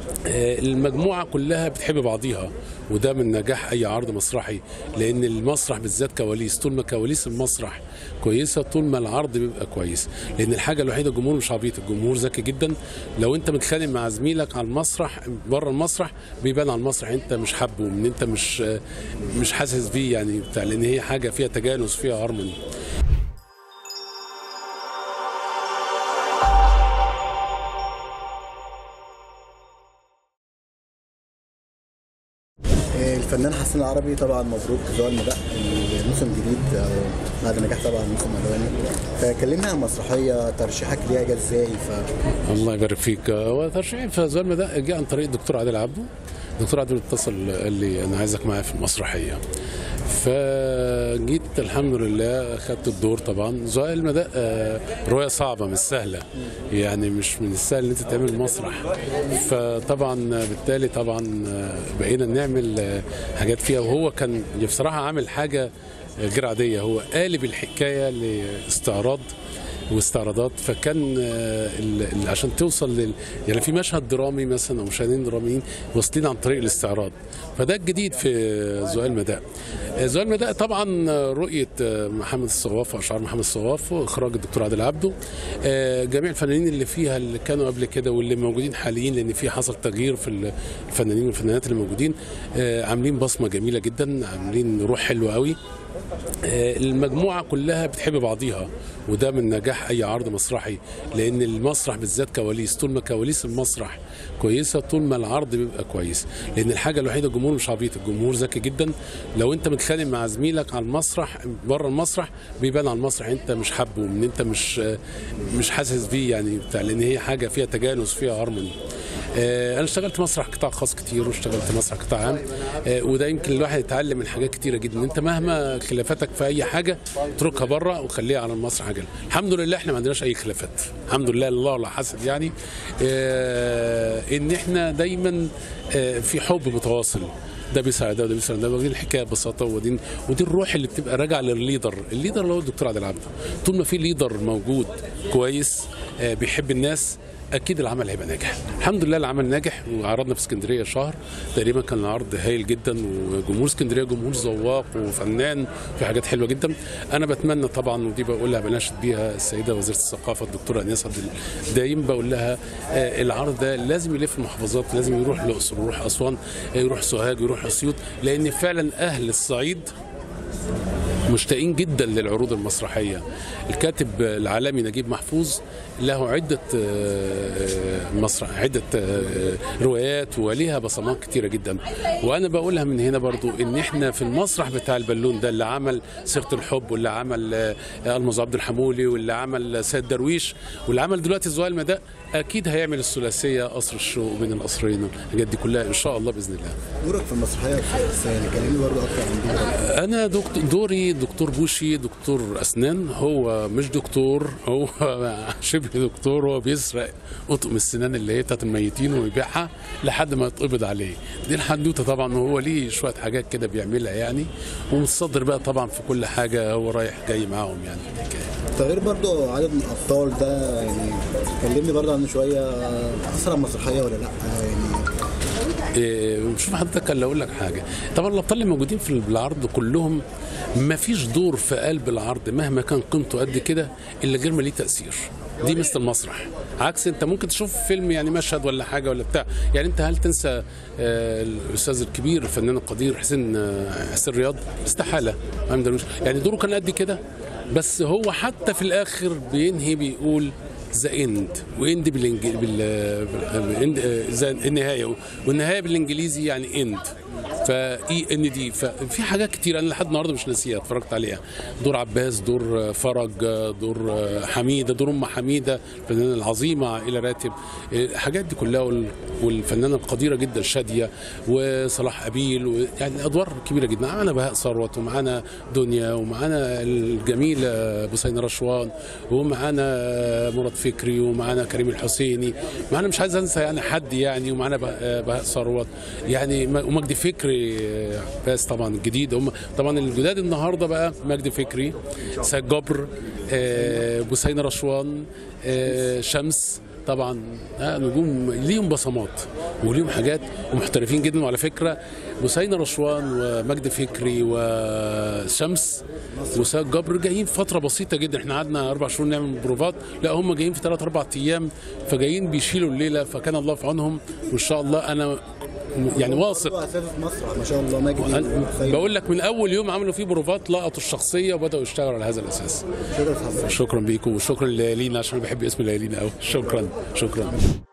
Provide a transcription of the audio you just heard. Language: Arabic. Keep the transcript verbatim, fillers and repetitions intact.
المجموعة كلها بتحب بعضيها، وده من نجاح أي عرض مسرحي، لأن المسرح بالذات كواليس، طول ما كواليس المسرح كويسة طول ما العرض بيبقى كويس، لأن الحاجة الوحيدة الجمهور مش عبيط، الجمهور ذكي جدا. لو أنت متخانق مع زميلك على المسرح بره المسرح بيبان على المسرح أنت مش حابه، من أنت مش مش حاسس بيه يعني بتاع، لأن هي حاجة فيها تجانس فيها هارموني. الفنان حسين العربي طبعا مبروك ذوق المدق الموسم الجديد او بعد نجاح طبعا الموسم الاولاني، فكلمنا عن المسرحيه، ترشيحك ليها جه ازاي؟ ف الله يبارك فيك. هو ترشيحي في ذوق المدق جه عن طريق الدكتور عادل عبده. الدكتور عادل اتصل قال لي انا عايزك معايا في المسرحيه، فجيت الحمد لله اخدت الدور. طبعا ذوق المدق روايه صعبه مش سهله، يعني مش من السهل ان انت تعمل مسرح، فطبعا بالتالي طبعا بقينا نعمل حاجات فيها، وهو كان بصراحه عامل حاجه غير عاديه، هو قالب الحكايه لاستعراض واستعراضات، فكان عشان توصل لل... يعني في مشهد درامي مثلا او مشاهدين دراميين واصلين عن طريق الاستعراض، فده الجديد في ذوق المدق. ذوق المدق طبعا رؤيه محمد الصواف واشعار محمد الصواف واخراج الدكتور عادل عبده، جميع الفنانين اللي فيها اللي كانوا قبل كده واللي موجودين حاليا، لان في حصل تغيير في الفنانين والفنانات اللي موجودين، عاملين بصمه جميله جدا، عاملين روح حلوه قوي. المجموعة كلها بتحب بعضيها، وده من نجاح أي عرض مسرحي، لأن المسرح بالذات كواليس، طول ما كواليس المسرح كويسة طول ما العرض بيبقى كويس، لأن الحاجة الوحيدة الجمهور مش عبيط، الجمهور ذكي جدا. لو أنت متخانق مع زميلك على المسرح بره المسرح بيبان على المسرح أنت مش حابه، من أنت مش مش حاسس بيه يعني بتاع، لأن هي حاجة فيها تجانس فيها هارموني. أنا اشتغلت مسرح قطاع خاص كتير واشتغلت مسرح قطاع عام، وده يمكن الواحد يتعلم من حاجات كتيرة جدا. أنت مهما خلافاتك في أي حاجة اتركها بره وخليها على المسرح حاجة. الحمد لله احنا ما عندناش أي خلافات، الحمد لله، الله لا حسد يعني، إن احنا دايما في حب متواصل، ده بيساعد ده وده بيساعد ده، ودي الحكايه ببساطه، ودي ودي الروح اللي بتبقى راجعه للليدر، الليدر اللي هو الدكتور عادل عبده. طول ما في ليدر موجود كويس بيحب الناس اكيد العمل هيبقى ناجح. الحمد لله العمل ناجح، وعرضنا في اسكندريه شهر تقريبا، كان العرض هايل جدا، وجمهور اسكندريه جمهور ذواق وفنان، في حاجات حلوه جدا. انا بتمنى طبعا، ودي بقولها بناشد بيها السيده وزيره الثقافه الدكتوره انيس عبد الدايم، بقول لها العرض ده لازم يلف المحافظات، لازم يروح الاقصر ويروح اسوان، يروح سوهاج، يروح اسيوط، لان فعلا اهل الصعيد مشتاقين جدا للعروض المسرحيه. الكاتب العالمي نجيب محفوظ له عده مسرح عده روايات وليها بصمات كتيره جدا، وانا بقولها من هنا برضو ان احنا في المسرح بتاع البالون ده اللي عمل سيره الحب، واللي عمل المز عبد الحمولي، واللي عمل سيد درويش، واللي عمل دلوقتي ذوق المدق، اكيد هيعمل الثلاثيه قصر الشوق بين القصرين، الحاجات دي كلها ان شاء الله باذن الله. دورك في المسرحيه يعني كلمني برضو اكتر عن دورك. انا دكتور دوري دكتور بوشي، دكتور اسنان، هو مش دكتور، هو شبه دكتور، هو بيسرق اطقم السنان اللي هي بتاعت الميتين ويبيعها لحد ما يتقبض عليه. دي الحدوته طبعا، وهو ليه شويه حاجات كده بيعملها يعني، ومتصدر بقى طبعا في كل حاجه، هو رايح جاي معاهم يعني. تغيير برضو عدد من الابطال ده، يعني كلمني برضو عنه شويه، اثر على المسرحيه ولا لا يعني؟ إيه، شوف حضرتك اللي اقول لك حاجه، طبعا الابطال اللي موجودين في العرض كلهم ما فيش دور في قلب العرض مهما كان قيمته قد كده الا غير ما ليه تاثير. دي مثل المسرح، عكس انت ممكن تشوف فيلم يعني مشهد ولا حاجه ولا بتاع، يعني انت هل تنسى آه الاستاذ الكبير الفنان القدير حسين آه حسين رياض؟ استحاله، يعني دوره كان قد كده، بس هو حتى في الاخر بينهي بيقول ذا اند، واند بالانجليزي بال النهايه، والنهايه بالانجليزي يعني اند، فاي ان دي. ففي حاجات كتير انا لحد النهارده مش ناسيها، اتفرجت عليها، دور عباس، دور فرج، دور حميده، دور ام حميده الفنانه العظيمه عائله راتب، الحاجات دي كلها، والفنانه القديره جدا شاديه وصلاح قبيل، يعني ادوار كبيره جدا. معانا بهاء ثروت، ومعانا دنيا، ومعانا الجميله بوسينه رشوان، ومعانا مراد فكري، ومعانا كريم الحسيني، معانا مش عايز انسى يعني حد يعني، ومعانا بهاء ثروت يعني، ومجدي فكري بس طبعا الجديد، هم طبعا الجداد النهارده بقى مجدي فكري، سيد جبر، بوسينه رشوان، شمس، طبعا آه، نجوم ليهم بصمات وليهم حاجات ومحترفين جدا. وعلى فكره بوسينة رشوان ومجد فكري وشمس وساد جبر جايين في فتره بسيطه جدا، احنا قعدنا اربع شهور نعمل بروفات، لا هم جايين في ثلاث اربع ايام، فجايين بيشيلوا الليله، فكان الله في عونهم. وان شاء الله انا يعني واثق. اساسي في مسرح ما شاء الله مجدي. بقول لك من اول يوم عملوا فيه بروفات لقطوا الشخصيه وبداوا يشتغلوا على هذا الاساس. شكرا حضرتك. شكرا بيكم وشكرا ليالينا عشان بحب اسم ليالينا قوي. شكرا شكرا.